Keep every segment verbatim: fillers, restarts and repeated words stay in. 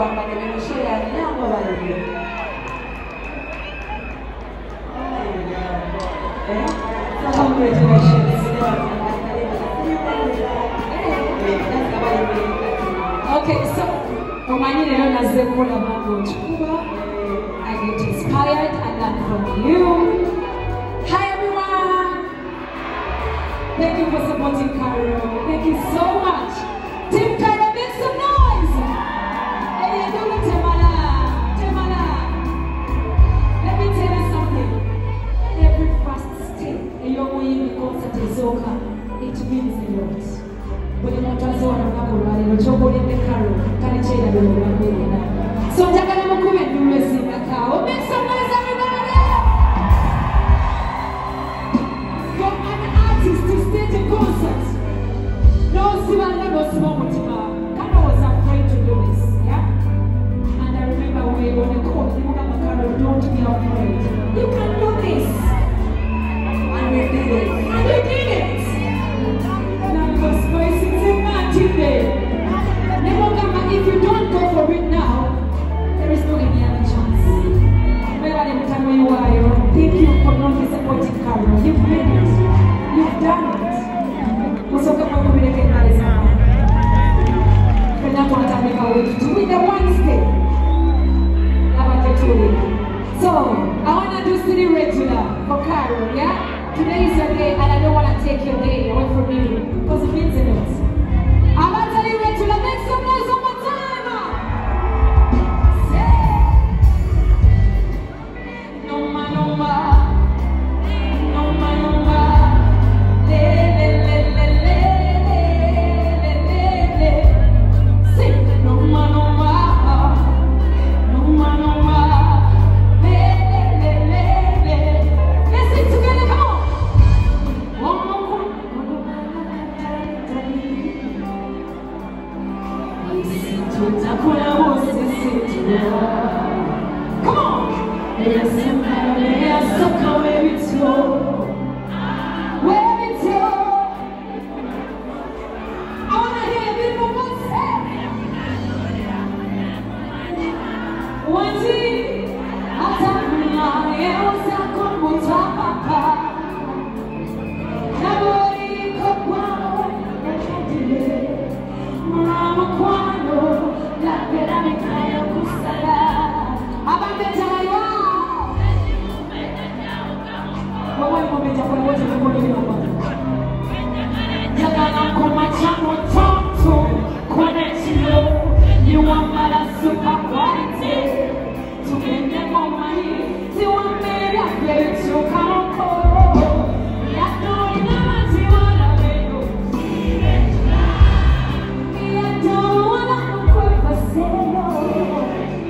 kwamba nimenyeshea nyama wale. Congratulations. Okay, so Omani Leona Zekola Mambo Chukuba. I get inspired and learn from you. Hi everyone. Thank you for supporting Carol. Thank you so much. Team Carol, make some noise. Hey, do it, Temala. Temala. Let me tell you something. Every first step, and you're going to concert is over. It means a lot. When you want to say, I'm not going to go to the Carol. Can you change the way? So, I'm going to go and do this in the car. Make some noise, everybody. For an artist to stage a concert. No, Sivala, no small motiva. Kano was afraid to do this, yeah? And I remember we were on the court. You know, Kano, don't be afraid. You can do this. And we did it. And we did it. Now your space is in that today. Never come back. If you don't go for it now, there is no any other chance. Wherever the time you are, thank you for not disappointing Carol. You've made it. You've done it. So come on, we can manage now. We're not going to make our way to do it the one step. So, I want to do city regular for Carol, yeah? Today is your day and I don't want to take your day away from you because it means a lot. I want to tell you regular, make some noise one more time. Say, no ma, no ma, no ma, no ma, le, le, le, le, le. Come on! Yes, so come where it's your, where it's your. I want to hear people say. One thing, I tell you now, yes, I come with papa. Nobody could want to delay. Mama Kwano, la Veronica, Kusala. You want my super quality to get them more money. You want me to play to come home. Yeah, no, you know you wanna be. Yeah, don't wanna quit for sale.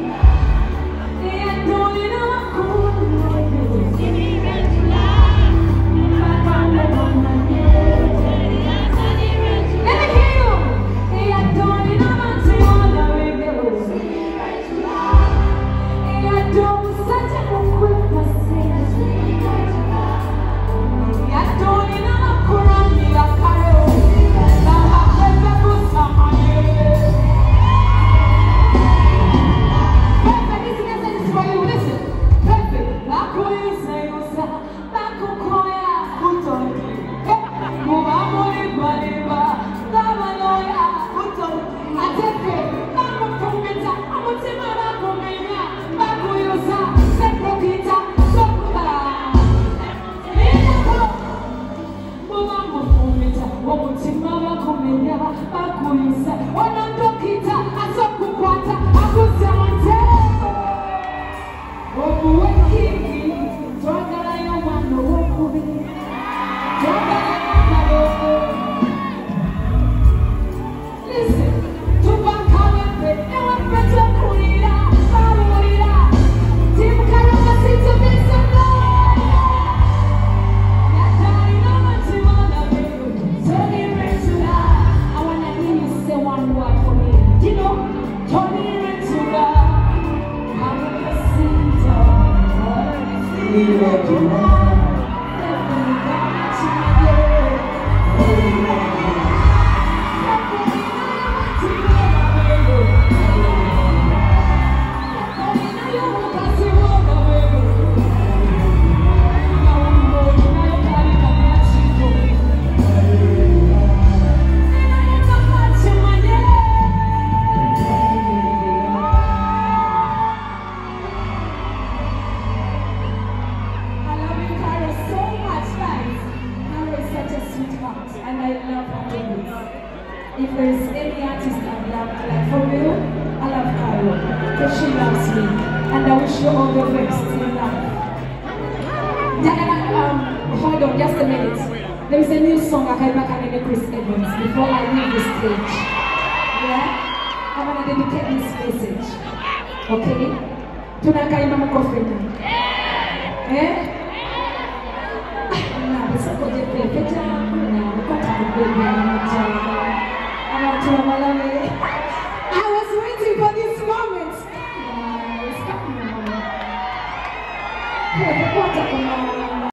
Yeah, don't you know I'm cool. Give me rent to love. My mama, mama, yeah. Let me hear you. Yeah, don't you know I'm saying. because she loves me. And I wish you all the best in life. Diana, um, hold on just a minute. There is a new song I came back and Chris Evans before I leave the stage. Yeah? I'm gonna dedicate this message. Okay? Tunakaimba mkofeni. Eh? Na bisa koje pepeja na mkota kubebe na mjana. Ama tunamalame. I was waiting for this moment. Yeah, it's coming. Hey, mkota kuna